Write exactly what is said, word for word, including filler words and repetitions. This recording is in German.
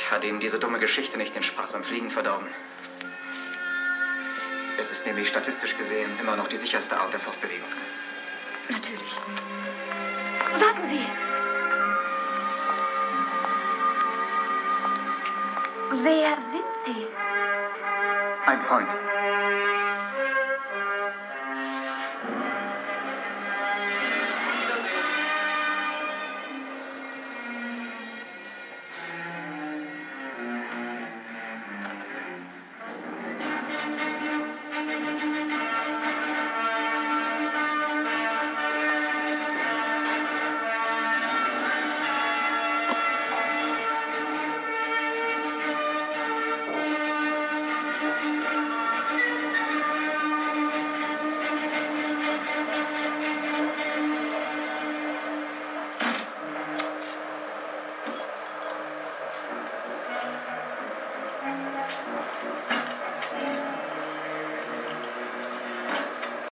Hoffentlich hat Ihnen diese dumme Geschichte nicht den Spaß am Fliegen verdorben. Es ist nämlich statistisch gesehen immer noch die sicherste Art der Fortbewegung. Natürlich. Warten Sie! Wer sind Sie? Ein Freund.